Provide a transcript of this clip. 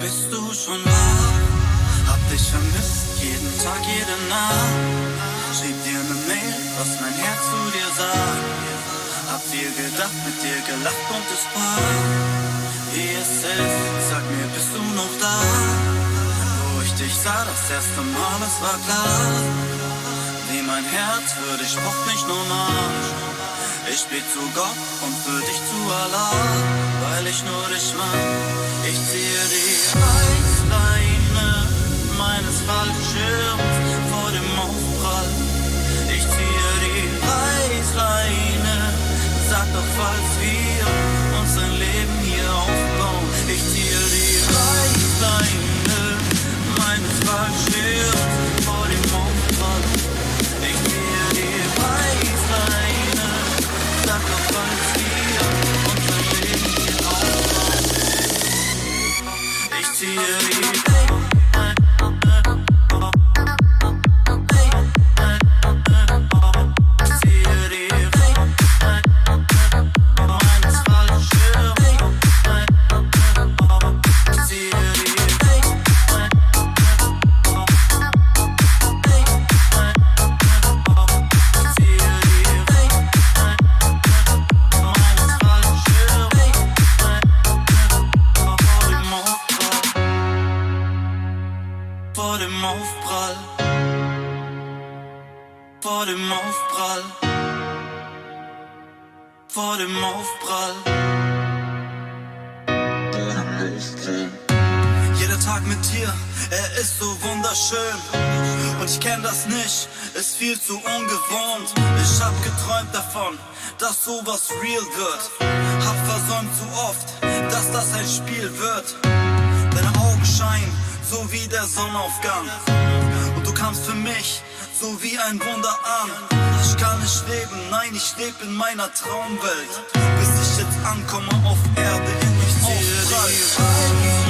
bist du schon wach? Hab dich vermisst, jeden Tag, jede Nacht. Schrieb dir ne Mail, was mein Herz zu dir sagt. Hab viel gedacht, mit dir gelacht und es passt. Wie es ist, sag mir, bist du noch da? Wo ich dich sah, das erste Mal, es war klar. Wie mein Herz für dich pocht nicht normal. Ich bete zu Gott und für dich zu Allah, weil ich nur dich mag. Ich ziehe die Reißleine meines Fallschirms vor dem Aufprall. Ich ziehe die Reißleine, sag doch, falls wir uns ein Leben hier aufbauen. Ich ziehe die Reißleine meines Fallschirms vor dem Aufprall. Ich ziehe die Reißleine, sag doch, falls wir uns ein Leben hier aufbauen. Ich ziehe die vor dem Aufprall, vor dem Aufprall, vor dem Aufprall. Jeder Tag mit dir, er ist so wunderschön. Und ich kenn das nicht, ist viel zu ungewohnt. Ich hab geträumt davon, dass sowas real wird. Hab versäumt zu oft, dass das ein Spiel wird. Deine Augen scheinen so wie der Sonnenaufgang. Und du kamst für mich so wie ein Wunder an. Ich kann nicht leben, nein, ich lebe in meiner Traumwelt. Bis ich jetzt ankomme auf Erde in mich aufprall.